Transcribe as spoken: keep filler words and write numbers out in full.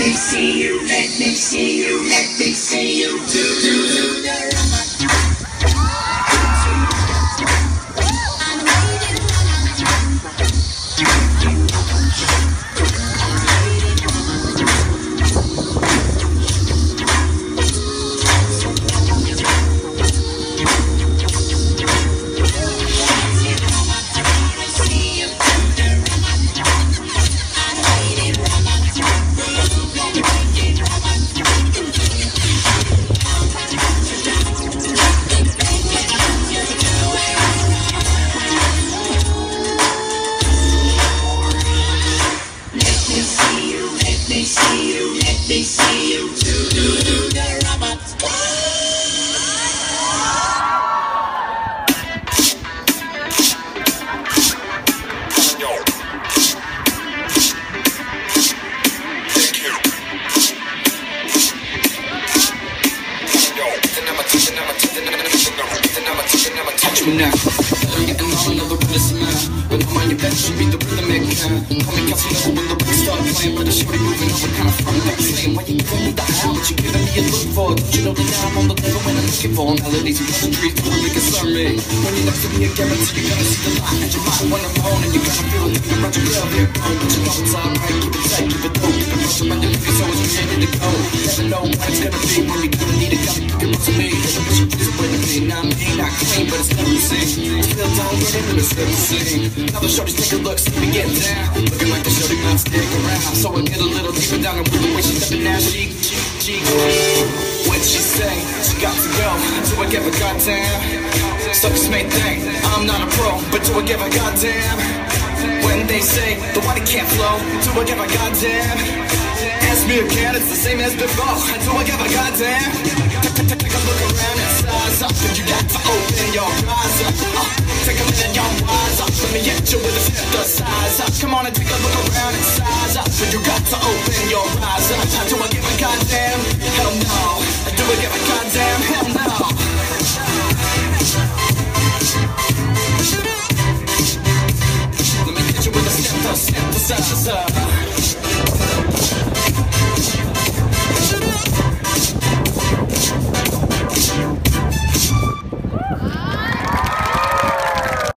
me see you, let me see you, let me see you do do do the now. I'm getting all another rhythm smile. But I'm on your bed, should be the rhythmic kind. Call me Casanova when the beat start playing. But the shorty moving over kind of from that same. Why you giving me the how? What you giving me a look for? Don't you know that now I'm on the level when I'm looking for melodies and pleasantries that really concern me. When you're next to me, I guarantee you're gonna see the light. And your mind when I'm on, and you're gonna feel it thinking about your love here. But you know it's alright, keep it tight, keep it low. Keep it close around your lips, so it's ready to go. Never know when it's gonna be. When you're gonna need it, gotta keep it close to me. Cause I'm just a way to be. Now I may not clean, but it's never the same. Still don't get into the same. Now the shorties take a look, see me get down. Looking like the shorty not stick around. So I get a little deeper down and with the way she's stepping now. She, she, she. What she say? She got to go. Do I give a goddamn? Suckers may think I'm not a pro, but do I give a goddamn? When they say the water can't flow, do I give a goddamn? Ask me again, it's the same as before. Do I give a goddamn? Take a look around and size up. You got to open your eyes up. Uh, take a minute, y'all wise up. Let me hit you with a synthesize up. Come on and take a look around and size up. You got to open your eyes up. Do I give a goddamn? Hell no. Do I give a goddamn? Hell no. Let me hit you with a synthesizer.